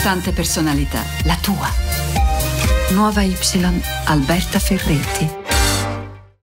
pulsante personalità, la tua. Nuova Ypsilon Alberta Ferretti.